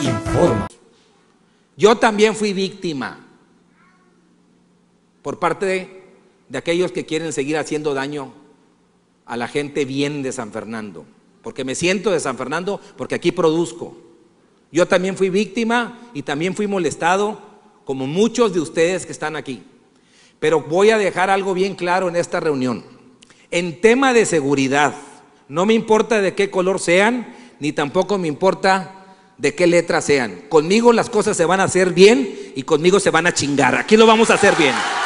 informa. Yo también fui víctima por parte de aquellos que quieren seguir haciendo daño a la gente bien de San Fernando, porque me siento de San Fernando, porque aquí produzco. Yo también fui víctima y también fui molestado, como muchos de ustedes que están aquí. Pero voy a dejar algo bien claro en esta reunión. En tema de seguridad, no me importa de qué color sean, ni tampoco me importa de qué letra sean. Conmigo las cosas se van a hacer bien y conmigo se van a chingar. Aquí lo vamos a hacer bien.